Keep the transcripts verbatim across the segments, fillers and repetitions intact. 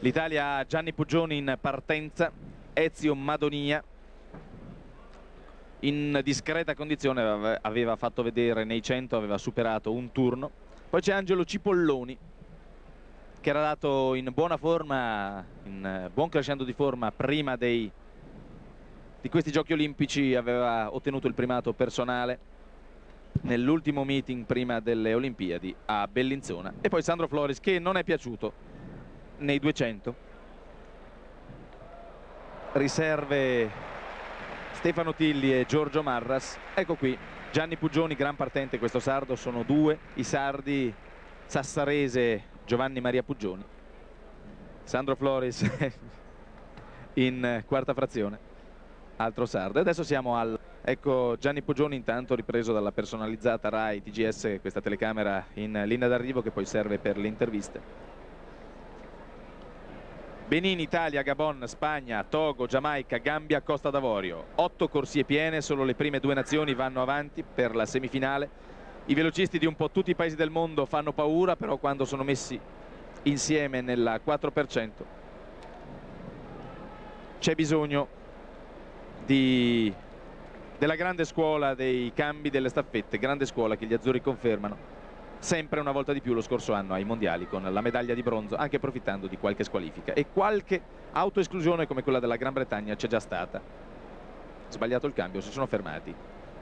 L'Italia ha Gianni Puggioni in partenza, Ezio Madonia in discreta condizione, aveva fatto vedere nei cento, aveva superato un turno. Poi c'è Angelo Cipolloni, che era dato in buona forma, in buon crescendo di forma prima dei, di questi giochi olimpici, aveva ottenuto il primato personale nell'ultimo meeting prima delle Olimpiadi a Bellinzona. E poi Sandro Floris, che non è piaciuto nei duecento. Riserve Stefano Tilli e Giorgio Marras. Ecco qui Gianni Puggioni, gran partente questo sardo, sono due i sardi, sassarese Giovanni Maria Puggioni, Sandro Floris in quarta frazione, altro sardo. E adesso siamo al... ecco Gianni Puggioni intanto ripreso dalla personalizzata Rai T G S, questa telecamera in linea d'arrivo che poi serve per le interviste. Benin, Italia, Gabon, Spagna, Togo, Giamaica, Gambia, Costa d'Avorio. Otto corsie piene, solo le prime due nazioni vanno avanti per la semifinale. I velocisti di un po' tutti i paesi del mondo fanno paura, però quando sono messi insieme nella quattro per cento c'è bisogno di... della grande scuola dei cambi delle staffette, grande scuola che gli azzurri confermano sempre una volta di più lo scorso anno ai mondiali con la medaglia di bronzo, anche approfittando di qualche squalifica, e qualche autoesclusione come quella della Gran Bretagna c'è già stata. Sbagliato il cambio, si sono fermati.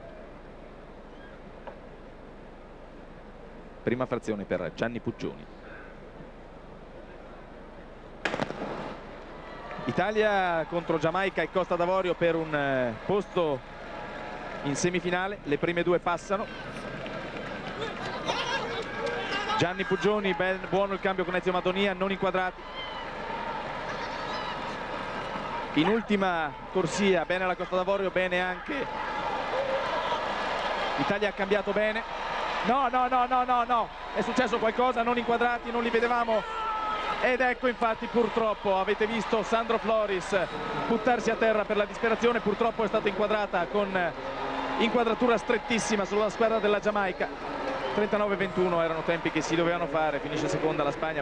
Prima frazione per Gianni Puggioni. Italia contro Giamaica e Costa d'Avorio per un posto in semifinale. Le prime due passano. Gianni Puggioni, ben, buono il cambio con Ezio Madonia, non inquadrati. In ultima corsia, bene la Costa d'Avorio, bene anche l'Italia, ha cambiato bene. No, no, no, no, no, no, è successo qualcosa, non inquadrati, non li vedevamo. Ed ecco infatti purtroppo, avete visto Sandro Floris buttarsi a terra per la disperazione, purtroppo è stata inquadrata con inquadratura strettissima sulla squadra della Giamaica. trentanove ventuno erano tempi che si dovevano fare, finisce seconda la Spagna.